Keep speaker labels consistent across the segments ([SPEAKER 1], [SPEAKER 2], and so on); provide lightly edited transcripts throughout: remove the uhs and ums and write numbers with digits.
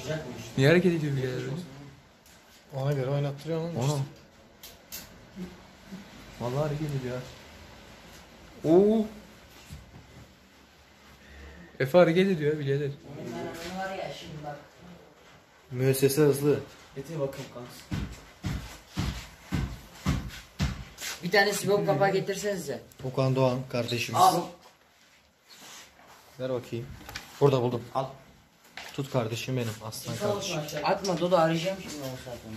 [SPEAKER 1] Başlayacak mı işte?
[SPEAKER 2] Niye hareket ediyor birader?
[SPEAKER 3] Ona göre oynattırıyor onu.
[SPEAKER 2] Aha. Vallahi hareket ediyor ha. Oo. Efe hareket ediyor birader.
[SPEAKER 1] Onun var ya şimdi bak.
[SPEAKER 3] Müessese hızlı.
[SPEAKER 1] Getir bakalım kanka. Bir tane sibop kapağı getirsenize.
[SPEAKER 3] Okan Doğan kardeşimiz.
[SPEAKER 1] Al.
[SPEAKER 3] Ver bakayım. Burada buldum.
[SPEAKER 1] Al.
[SPEAKER 3] Tut kardeşim benim. Aslan kardeşim.
[SPEAKER 1] Atma Dodo, arayacağım şimdi o saat onu.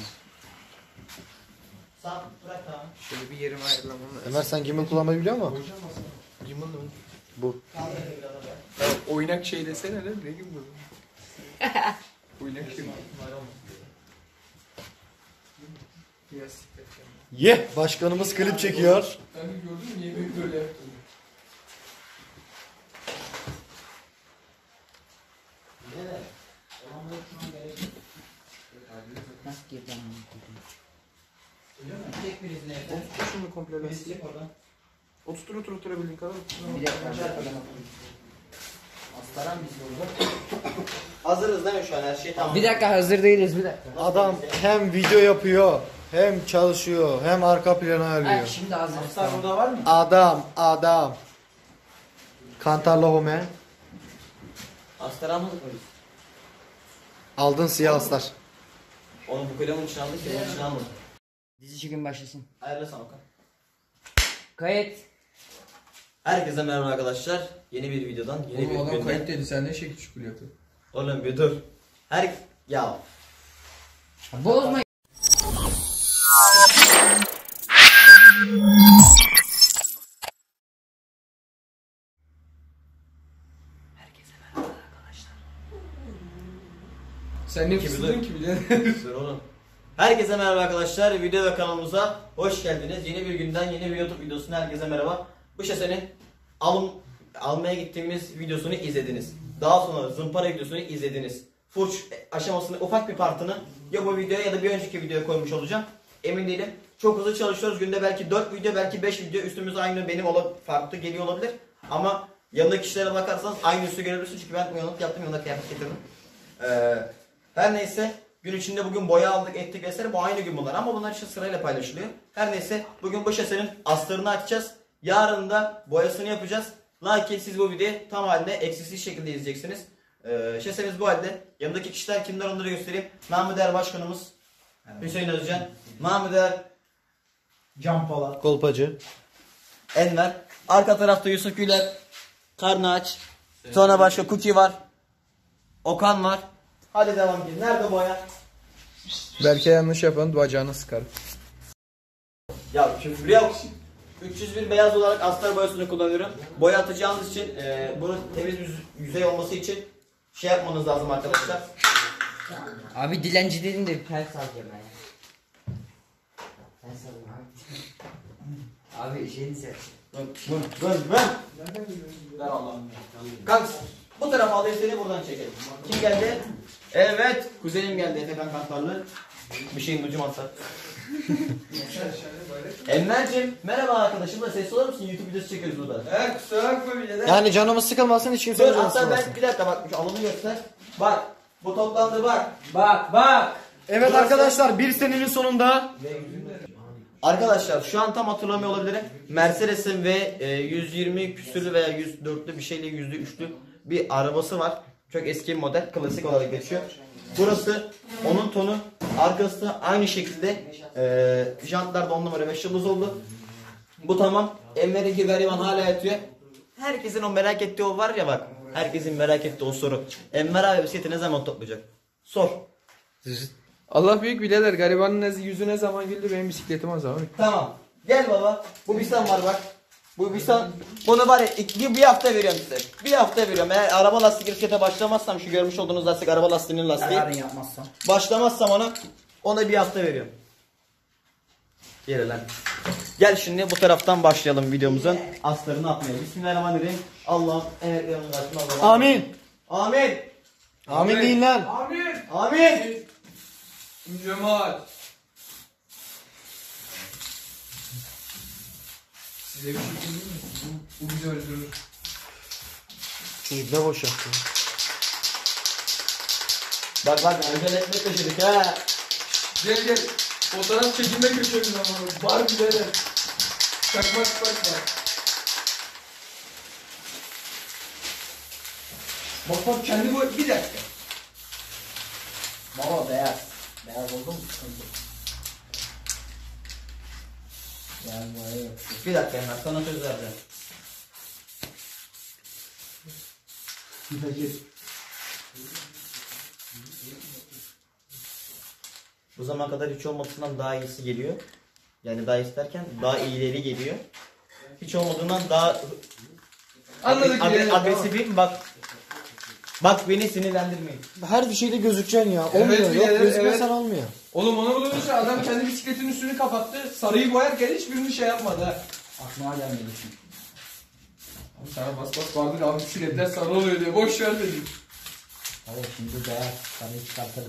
[SPEAKER 1] Sağ bırak tamam.
[SPEAKER 2] Şöyle bir yerime ayırlamam lazım.
[SPEAKER 3] Ömer sen gimbal kullanmayı biliyor musun?
[SPEAKER 2] Gimbal mı?
[SPEAKER 3] Bu.
[SPEAKER 2] Oynak şey desene lan, ne gimbal? Oynak şey. Biraz siklet yani.
[SPEAKER 3] Ye! Başkanımız klip çekiyor.
[SPEAKER 2] Ben bir gördün mü niye böyle yaptın?
[SPEAKER 1] Nasıl gireceğim?
[SPEAKER 2] Otur şunu komple lastik. Oturabildiğin kadar.
[SPEAKER 1] Bir dakika. Astaran biz burada.
[SPEAKER 4] Hazırız değil mi şu an, her şey tamam.
[SPEAKER 1] Bir dakika, hazır değiliz, bir dakika.
[SPEAKER 3] Adam hem video yapıyor, hem çalışıyor, hem arka planı
[SPEAKER 1] Ha,
[SPEAKER 3] ayarlıyor.
[SPEAKER 1] şimdi hazırız.
[SPEAKER 4] Aslar burada var mı?
[SPEAKER 3] Adam. Kantarla home.
[SPEAKER 4] Aslar almadık mı biz?
[SPEAKER 3] Aldın siyah aslar.
[SPEAKER 4] Onu bu kalemin için aldık ya, onun için almadık.
[SPEAKER 1] Dizi çekim başlasın.
[SPEAKER 4] Ayarlasana Okan.
[SPEAKER 1] Kayıt.
[SPEAKER 4] Herkese merhaba arkadaşlar. Yeni bir videodan, yeni bir
[SPEAKER 2] Oğlum adam
[SPEAKER 4] günden.
[SPEAKER 2] kayıt dedi, sen ne şekil çukur yaptın?
[SPEAKER 4] Oğlum bir dur. Ya
[SPEAKER 1] Bozma.
[SPEAKER 2] Sen ne fısıldın ki birader?
[SPEAKER 4] dur oğlum. Herkese merhaba arkadaşlar. Video ve kanalımıza hoş geldiniz. Yeni bir günden, yeni bir YouTube videosuna herkese merhaba. Bu şasenin almaya gittiğimiz videosunu izlediniz. Daha sonra zımpara videosunu izlediniz. Furç aşamasının ufak bir partını ya bu videoya ya da bir önceki videoya koymuş olacağım. Emin değilim. Çok hızlı çalışıyoruz. Günde belki 4 video, belki 5 video. Üstümüz aynı benim farklı geliyor olabilir. Ama yanındaki kişilere bakarsanız aynı üstü görebilirsiniz. Çünkü ben uyanık yaptım, yanına kıyafet getirdim. Her neyse, gün içinde bugün boya aldık, ettik vesaire. Bu aynı gün bunlar ama bunlar işte sırayla paylaşılıyor. Her neyse, bugün bu şasenin astarını açacağız. Yarın da boyasını yapacağız. Lakin siz bu videoyu tam halde eksiksiz şekilde izleyeceksiniz. Şasemiz bu halde. Yanındaki kişiler kimler, onları göstereyim. Namı değer başkanımız Hüseyin Özcan. Namı değer
[SPEAKER 5] Can Polat.
[SPEAKER 3] Kolpacı.
[SPEAKER 4] Enver. Arka tarafta Yusuf Güler. Karnı aç. Sonra başka Cookie var. Okan var. Hadi devam edelim. Nerede boya?
[SPEAKER 2] Belki yanlış yapan bacağını sıkar.
[SPEAKER 4] Ya küfür yok. 301 beyaz olarak astar boyasını kullanıyorum. Boya atacağımız için bunun temiz bir yüzey olması için şey yapmanız lazım arkadaşlar.
[SPEAKER 1] Abi dilenci dedin de bir pels alacağım ben ya. Pels alayım abi. Abi şeyini seç.
[SPEAKER 4] Ver Allah'ım. Kanks bu tarafa alayım seni, buradan çekelim. Kim geldi? Evet, kuzenim geldi, Efekan Kantarlı. Bir şeyin ucum atar. Enver'cim merhaba arkadaşım, da ses olur musun? YouTube videosu çekiyoruz burada.
[SPEAKER 2] Kusura bakma birader.
[SPEAKER 3] Yani canımız sıkılmasın, hiç kimsenin
[SPEAKER 4] Dur
[SPEAKER 3] canı
[SPEAKER 4] hatta
[SPEAKER 3] sıkılmasın.
[SPEAKER 4] ben bir dakika bak, şu alanı göster. Bak bu toplandı bak.
[SPEAKER 1] Bak.
[SPEAKER 3] Evet arkadaşlar, bir senenin sonunda
[SPEAKER 4] Arkadaşlar şu an tam hatırlamıyor olabilirim. Mercedes'in ve 120 küsürlü veya 104'lü bir şeyle %3'lü bir arabası var. Çok eski bir model, klasik olarak geçiyor. Burası onun tonu, arkası da aynı şekilde jantlar da 10 numara 5 yıldız oldu. Bu tamam. Enver'inki gariban hala yatıyor. Herkesin o merak ettiği o var ya bak. Herkesin merak ettiği o soru. Enver abi bisikleti ne zaman toplayacak? Sor.
[SPEAKER 2] Allah büyük birader, garibanın yüzü ne zaman güldü, benim bisikletim o zaman.
[SPEAKER 4] Tamam. Gel baba. Bu Bisan var bak. Bu Bisan. Bunu var ya bir hafta veriyorum size. Bir hafta veriyorum. Eğer araba lastik riskete başlamazsam, şu görmüş olduğunuz lastik araba lastiğinin lastiği.
[SPEAKER 1] Yarın yapmazsam.
[SPEAKER 4] Başlamazsam ona bir hafta veriyorum. Gel lan. Gel şimdi bu taraftan başlayalım videomuzun aslarını atmaya. Bismillahirrahmanirrahim. Allah'ım emeklerini versin Allah'ım.
[SPEAKER 3] amin.
[SPEAKER 4] Amin.
[SPEAKER 3] Amin deyin lan.
[SPEAKER 2] Amin.
[SPEAKER 4] Amin.
[SPEAKER 2] Cemal. Size bir şey diyeyim mi? Bu bizi öldürür.
[SPEAKER 3] Çocuk ne boş yaptı.
[SPEAKER 4] Bak bak özel ekmek taşıdık ha.
[SPEAKER 2] Gel gel. Fotoğraf çekilme köşemiz ama. Var birader. Çakmak var. Bak bak kendi bu bir dakika.
[SPEAKER 5] Baba beyaz. Beyaz oldu mu sıkıntı? Yani bu yok.
[SPEAKER 4] Bir dakika Emrah sana söz vereceğim. Bu zamana kadar hiç olmadığından daha iyisi geliyor. Yani daha iyisi derken daha iyileri geliyor. Hiç olmadığından daha
[SPEAKER 2] Anladık birader.
[SPEAKER 4] agresifim bak. Bak beni sinirlendirmeyin.
[SPEAKER 3] Her bir şeyde gözükeceksin ya.
[SPEAKER 2] Evet,
[SPEAKER 3] Olmuyor.
[SPEAKER 2] birader,
[SPEAKER 3] Yok gözükmesen
[SPEAKER 2] evet.
[SPEAKER 3] olmuyor.
[SPEAKER 2] Oğlum onu bulursa adam kendi bisikletin üstünü kapattı. Sarıyı boyarken hiçbirini şey yapmadı ha.
[SPEAKER 5] Aklıma gelmedi şimdi.
[SPEAKER 2] Abi sana bas bas vardır abi bisikletler sarı oluyor diye boş ver dedim.
[SPEAKER 5] Evet şimdi beyaz. Sarıyı çıkartırız.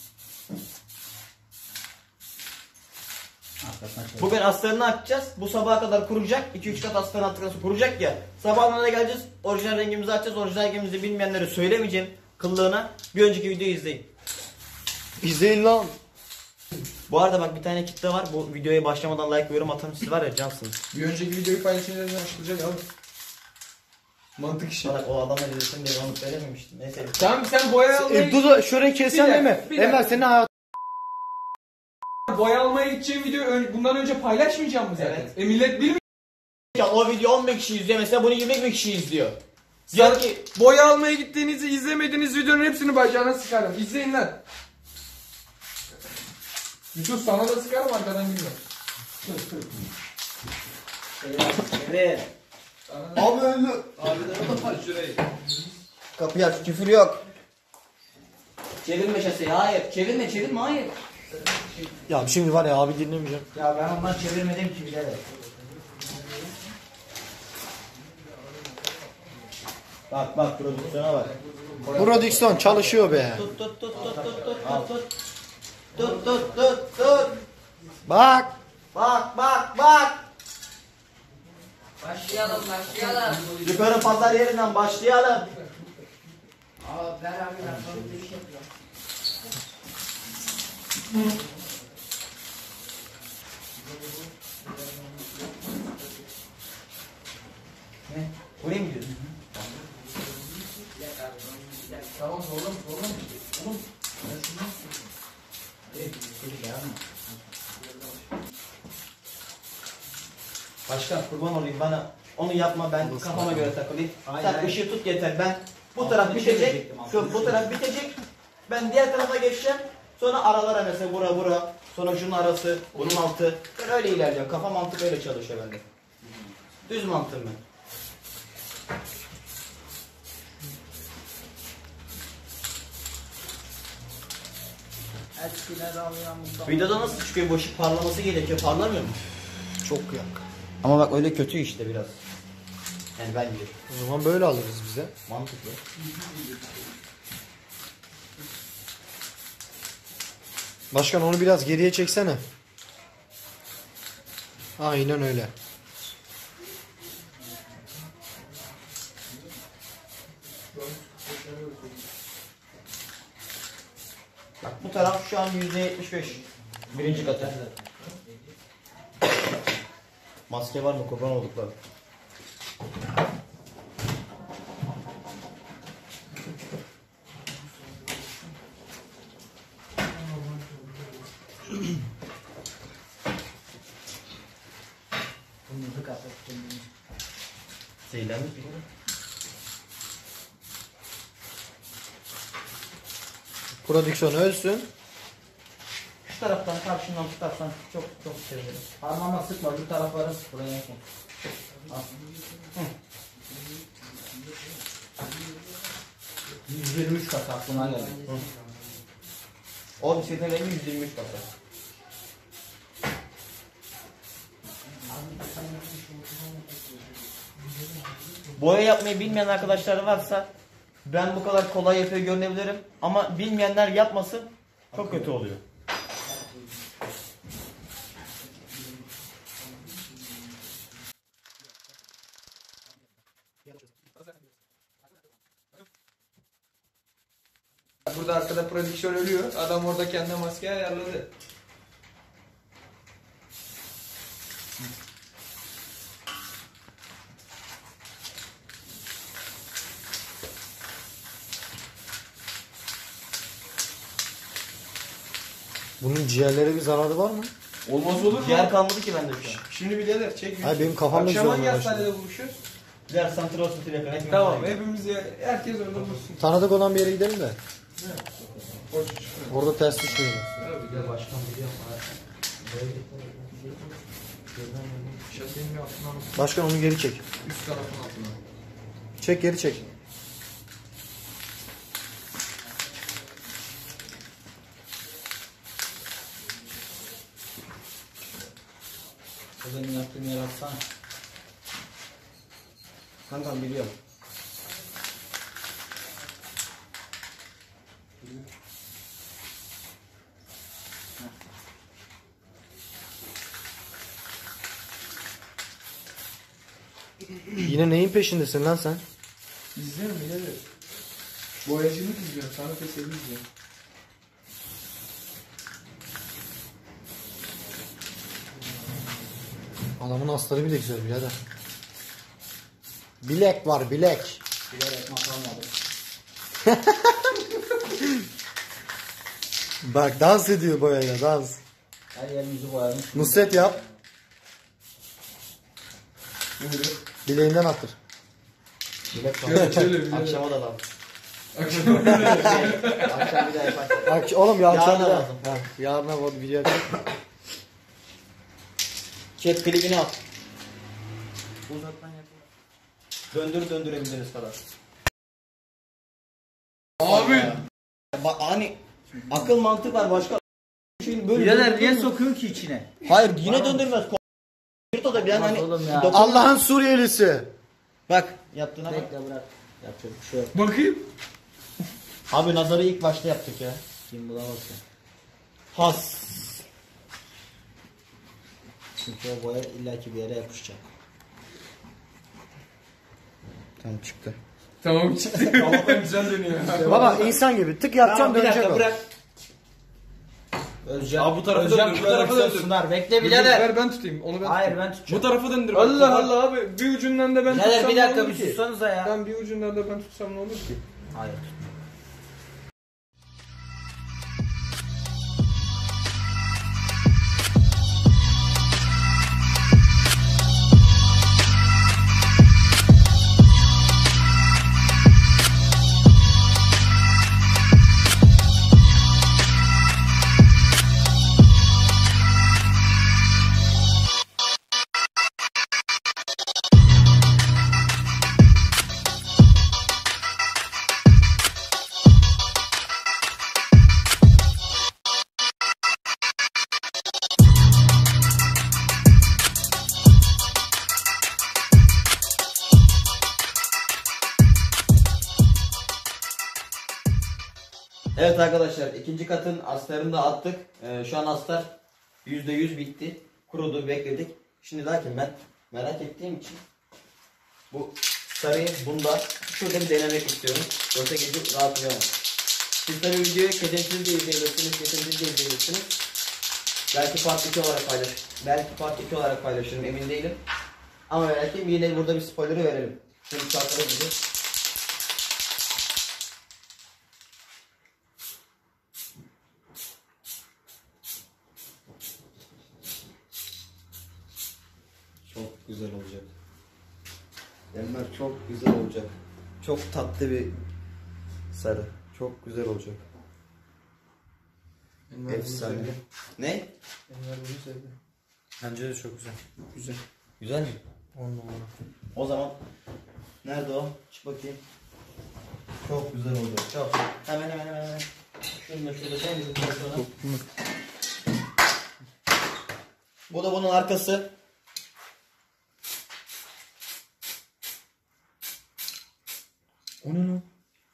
[SPEAKER 5] Arkasına şey.
[SPEAKER 4] Bugün astarını açacağız. Bu sabaha kadar kuracak. 2-3 kat astarını attıktan sonra kuracak ya. Sabahına da geleceğiz. Orijinal rengimizi açacağız. Orijinal rengimizi bilmeyenlere söylemeyeceğim. Kıllığına. Bir önceki videoyu izleyin.
[SPEAKER 3] İzleyin lan.
[SPEAKER 4] Bu arada bak bir tane kitle var. Bu videoya başlamadan like ve yorum atan siz var ya cansınız.
[SPEAKER 2] Bir önceki videoyu paylaşınca ne açılacak abi? Mantık işi.
[SPEAKER 4] Salak o adamla izlesin diye onu söylememiştim. Neyse.
[SPEAKER 2] Tamam sen boya almaya
[SPEAKER 3] Bu da şurayı kesen
[SPEAKER 2] Bir
[SPEAKER 3] değil mi?
[SPEAKER 2] dakika, bir
[SPEAKER 3] Emrah
[SPEAKER 2] dakika.
[SPEAKER 3] senin hayat.
[SPEAKER 2] boya almaya gideceğim videoyu bundan önce paylaşmayacağım mı zaten?
[SPEAKER 4] Evet.
[SPEAKER 2] Millet bilmiyor.
[SPEAKER 4] Ya o video 10 bin kişi izliyor mesela bunu 20 bin kişi izliyor. Diyor ki
[SPEAKER 2] Boya almaya gittiğinizi izlemediğiniz videonun hepsini bacağına sıkarım. İzleyin lan. Yusuf sana da sıkarım arkadan gülme.
[SPEAKER 4] evet.
[SPEAKER 2] Abi öyle. Abi de şurayı.
[SPEAKER 4] Kapıyı aç küfür yok. Çevirme şaseyi hayır. Çevirme hayır.
[SPEAKER 3] Ya şimdi var ya abi dinlemeyeceğim.
[SPEAKER 4] Ya ben ondan çevirmedim ki birader. Bak prodüksiyona bak.
[SPEAKER 3] Prodüksiyon çalışıyor be.
[SPEAKER 4] Tut.
[SPEAKER 3] Bak.
[SPEAKER 4] Bak.
[SPEAKER 1] Başlayalım.
[SPEAKER 4] Yukarı pazar yerinden başlayalım.
[SPEAKER 1] Aa ben abi lafını bir şey yapıyorum.
[SPEAKER 4] Ne? Buraya mı gidiyorsun?
[SPEAKER 2] Tamam oğlum.
[SPEAKER 4] Başkan kurban olayım bana onu yapma ben kafama göre takılayım.
[SPEAKER 5] Aynen.
[SPEAKER 4] Sen ışığı tut yeter ben bu taraf bitecek. Bu taraf bitecek. Ben diğer tarafa geçeceğim. Sonra aralara mesela bura. Sonra şunun arası, bunun altı. Ben öyle ilerleyeceğim. Kafa mantık öyle çalışıyor bende. Düz mantığım ben. Videoda nasıl çıkıyor? Bu ışık parlaması gerekiyor. Parlamıyor mu?
[SPEAKER 3] Çok yak.
[SPEAKER 4] Ama bak öyle kötü işte biraz. Yani bence.
[SPEAKER 3] O zaman böyle alırız bize.
[SPEAKER 4] Mantıklı.
[SPEAKER 3] Başkan onu biraz geriye çeksene. Aynen öyle.
[SPEAKER 4] Bak bu taraf şu an %75. Birinci katı. Maske var mı? Kurban oldukları. Zehirlenmiş bir kere.
[SPEAKER 3] Prodüksiyon ölsün.
[SPEAKER 4] Şu taraftan karşından tutarsan çok sevinirim.
[SPEAKER 5] Parmağıma sıkma şu tarafları sık buraya yakın. Al. 123 kat aklıma geldi.
[SPEAKER 4] O bisikletin rengi 123 katı. Boya yapmayı bilmeyen arkadaşlar varsa ben bu kadar kolay yapıyor görünebilirim ama bilmeyenler yapmasın çok kötü oluyor.
[SPEAKER 2] burada arkada prodüksiyon ölüyor. Adam orada kendine maske ayarladı.
[SPEAKER 3] Bunun ciğerlere bir zararı var mı?
[SPEAKER 2] Olmaz olur mu?
[SPEAKER 4] Ciğer kalmadı ki bende şu an.
[SPEAKER 2] Şimdi birader çek.
[SPEAKER 3] Hayır, benim kafam da
[SPEAKER 2] Akşam
[SPEAKER 3] güzel
[SPEAKER 2] hangi
[SPEAKER 3] olmaya
[SPEAKER 2] hastanede buluşuyoruz?
[SPEAKER 4] Ciğer santral sütü yakın. Hepimiz
[SPEAKER 2] Tamam
[SPEAKER 4] aynı.
[SPEAKER 2] hepimiz herkes orada buluşsun.
[SPEAKER 3] Tanıdık olan bir yere gidelim de.
[SPEAKER 2] Hoş çıkıyor.
[SPEAKER 3] Orada ters düşmeyelim.
[SPEAKER 2] Tabii
[SPEAKER 1] Ya
[SPEAKER 2] ya.
[SPEAKER 1] başkan biliyorum.
[SPEAKER 2] Şasenin bir altına bak.
[SPEAKER 3] Başkan onu geri çek.
[SPEAKER 2] Üst tarafın altına.
[SPEAKER 3] Çek, geri çek.
[SPEAKER 5] O benim yaptığım yer atsana.
[SPEAKER 4] Kankam biliyorum.
[SPEAKER 3] Yine neyin peşindesin lan sen?
[SPEAKER 2] İzliyorum birader. Boyacılık izliyorum. Sanat eseri izliyorum.
[SPEAKER 3] Adamın asları bile güzel birader. Bilek var, bilek.
[SPEAKER 5] Bilerek mat almadım.
[SPEAKER 3] Bak dans ediyor boyayla, dans.
[SPEAKER 5] Her yerimizi boyadım.
[SPEAKER 3] Nusret yap.
[SPEAKER 2] Böyle.
[SPEAKER 3] Bileğinden attır.
[SPEAKER 5] Bilek
[SPEAKER 2] Şöyle şöyle birader.
[SPEAKER 4] Akşama da lan.
[SPEAKER 2] Akşam
[SPEAKER 4] Akşam bir daha yaparsın.
[SPEAKER 3] Oğlum ya akşam
[SPEAKER 4] Yarına
[SPEAKER 3] bir daha.
[SPEAKER 4] lazım.
[SPEAKER 3] Ha, yarına bu video çek.
[SPEAKER 4] Çek klibini at. Uzaktan yapalım. Döndürebildiğiniz kadar.
[SPEAKER 2] Abi.
[SPEAKER 4] Bak hani akıl mantık var başka şeyin böyle.
[SPEAKER 5] Birader
[SPEAKER 4] döndürür
[SPEAKER 5] niye
[SPEAKER 4] mü?
[SPEAKER 5] sokuyorsun ki içine?
[SPEAKER 4] Hayır yine döndürmez. Yırt o da bir an hani.
[SPEAKER 5] Oğlum ya.
[SPEAKER 4] dokun-
[SPEAKER 3] Allah'ın Suriyelisi.
[SPEAKER 4] Bak yaptığına bak.
[SPEAKER 5] Bekle bırak. Yapacak bir şey yok.
[SPEAKER 2] Bakayım.
[SPEAKER 4] Abi nazarı ilk başta yaptık ya.
[SPEAKER 5] Kim bulamazsın.
[SPEAKER 4] Has.
[SPEAKER 5] Çünkü o boya illaki bir yere yapışacak.
[SPEAKER 4] Tamam çıktı.
[SPEAKER 2] Tamam çıktı. Allah'tan güzel dönüyor.
[SPEAKER 3] Baba insan gibi tık yapacağım,
[SPEAKER 4] Tamam bir
[SPEAKER 3] dönecek
[SPEAKER 4] dakika
[SPEAKER 3] o.
[SPEAKER 4] bırak.
[SPEAKER 5] Özcan.
[SPEAKER 2] Abi bu tarafa
[SPEAKER 5] Özcan
[SPEAKER 2] döndür, bu tarafa
[SPEAKER 5] prodüksiyon
[SPEAKER 2] döndür.
[SPEAKER 5] sunar. Bekle
[SPEAKER 2] Birader.
[SPEAKER 5] birader.
[SPEAKER 2] Ver ben tutayım. Onu ben
[SPEAKER 5] Hayır
[SPEAKER 2] tutayım.
[SPEAKER 5] ben tutacağım.
[SPEAKER 2] Bu tarafa döndür. Allah Bak. Allah abi. Bir ucundan da ben
[SPEAKER 5] Birader
[SPEAKER 2] tutsam
[SPEAKER 5] bir
[SPEAKER 2] ne
[SPEAKER 5] dakika
[SPEAKER 2] olur
[SPEAKER 5] bir
[SPEAKER 2] ki?
[SPEAKER 5] sussanıza ya.
[SPEAKER 2] Ben bir ucundan da ben tutsam ne olur ki?
[SPEAKER 5] Hayır.
[SPEAKER 4] Evet arkadaşlar ikinci katın astarını da attık. Şu an astar %100 bitti. Kurudu bekledik. Şimdi lakin ben merak ettiğim için bu sarıyı bunda şurada bir denemek istiyorum. Yoksa gidip rahatlayamam. Siz tabi videoyu kesintisiz de izleyebilirsiniz, kesintisiz de izleyebilirsiniz. Belki part 2 olarak belki part 2 olarak paylaşırım emin değilim. Ama belki yine burada bir spoiler'ı verelim. Şimdi şartlara gidiyor. Çok güzel olacak. Enver çok güzel olacak. Çok tatlı bir sarı. Çok güzel olacak. Efsane. Ne?
[SPEAKER 2] Enver bunu sevdi.
[SPEAKER 3] Bence de çok güzel.
[SPEAKER 2] Güzel.
[SPEAKER 4] Güzel mi?
[SPEAKER 3] 10 numara.
[SPEAKER 4] O zaman nerede o? Çık bakayım. Çok güzel olacak. Çok. Hemen. Şunu da şurada sen bizim pozisyona. Bu da bunun arkası.
[SPEAKER 2] O ne lan?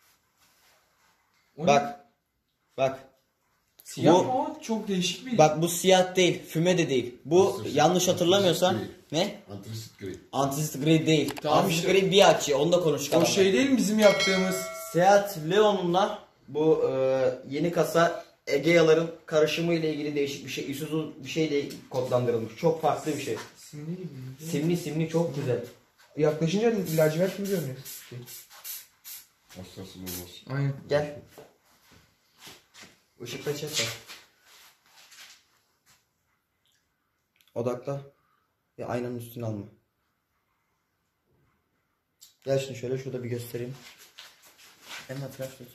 [SPEAKER 4] Bak.
[SPEAKER 2] Siyah
[SPEAKER 4] Bu-
[SPEAKER 2] mı o? Çok değişik bir.
[SPEAKER 4] Bak bu siyah değil, füme de değil. Bu
[SPEAKER 6] Antrasit-
[SPEAKER 4] yanlış hatırlamıyorsam
[SPEAKER 6] antrasit
[SPEAKER 4] ne?
[SPEAKER 6] Antrasit gri.
[SPEAKER 4] Antrasit gri değil.
[SPEAKER 2] Tamam
[SPEAKER 4] Antrasit
[SPEAKER 2] işte.
[SPEAKER 4] gri bir açı. Onu da konuştuk.
[SPEAKER 2] O şey değil mi bizim yaptığımız?
[SPEAKER 4] Seat Leon'la Bu yeni kasa Egea'ların karışımı ile ilgili değişik bir şey. Isuzu bir şeyle kodlandırılmış. Çok farklı bir şey.
[SPEAKER 2] Simli gibi.
[SPEAKER 4] Simli çok güzel.
[SPEAKER 2] Yaklaşınca lacivert gibi görünüyor.
[SPEAKER 6] Hastasız olmaz.
[SPEAKER 2] Aynen.
[SPEAKER 4] Gel. Işıkta çek bak. Odakla. Ve aynanın üstüne alma. Gel şimdi şöyle şurada bir göstereyim. Hemen flash tut.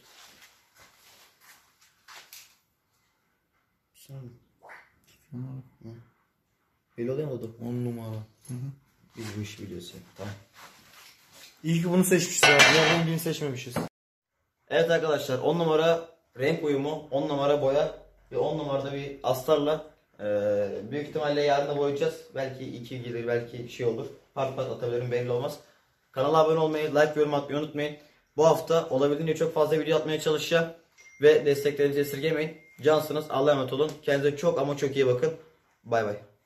[SPEAKER 4] Öyle oluyor mu oldu?
[SPEAKER 3] 10 numara.
[SPEAKER 4] Biz bu işi biliyoruz ya. Tamam.
[SPEAKER 3] İyi ki bunu seçmişiz abi. Ya rengini seçmemişiz.
[SPEAKER 4] Evet arkadaşlar 10 numara renk uyumu, 10 numara boya ve 10 numarada bir astarla büyük ihtimalle yarın da boyayacağız. Belki 2 gelir, belki şey olur. Part atabilirim, belli olmaz. Kanala abone olmayı, like, yorum atmayı unutmayın. Bu hafta olabildiğince çok fazla video atmaya çalışacağım. Ve desteklerinizi esirgemeyin. Cansınız. Allah'a emanet olun. Kendinize çok ama çok iyi bakın. Bay bay.